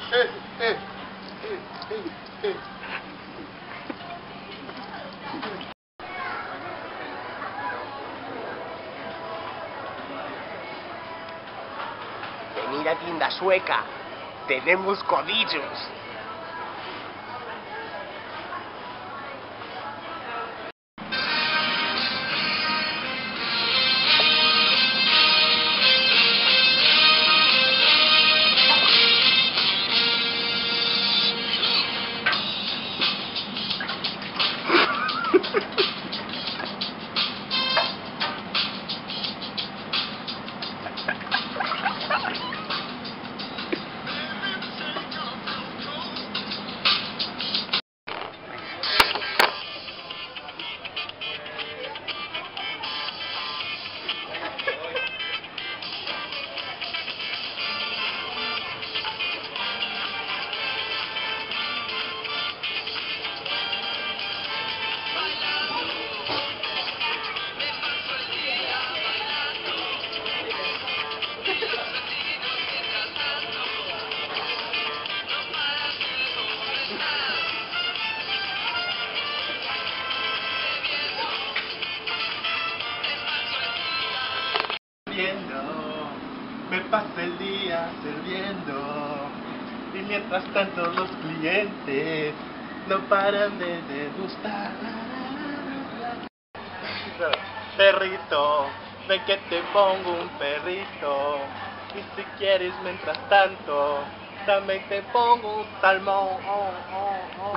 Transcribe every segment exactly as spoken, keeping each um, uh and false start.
eh, eh, eh, eh. Venid a tienda sueca, tenemos codillos. Me paso el día sirviendo y mientras tanto los clientes no paran de degustar. Perrito, ven que te pongo un perrito, y si quieres mientras tanto también te pongo un salmón. Oh, oh, oh.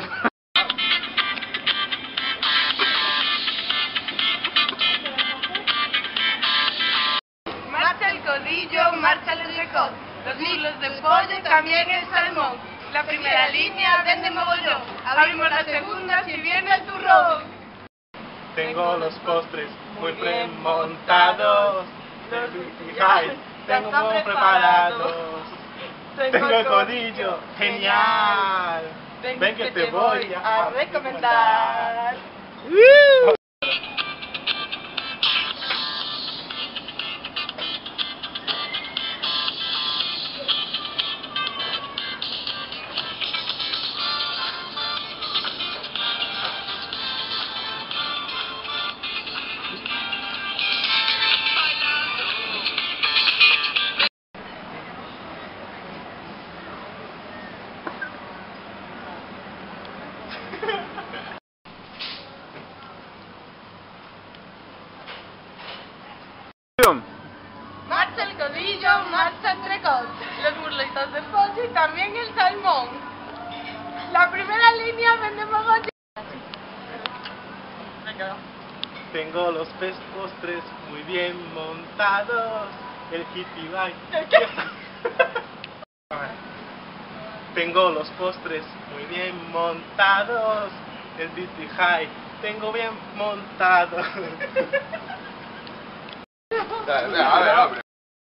Marcha el codillo, marcha el entrecot, los kilos de pollo y también el salmón. La primera línea vende mogollón, abrimos la segunda si viene el turrón. Tengo los postres muy premontados, tengo muy preparados. Tengo el codillo, genial. Ven que te voy a recomendar. Marcha el codillo, marcha el entrecot, los burlitos de pollo y también el salmón. La primera línea vende mogollón. Tengo los pes postres muy bien montados, el kitty bag. Tengo los postres muy bien montados, el Disney High, tengo bien montado. Dale, dale, abre, abre.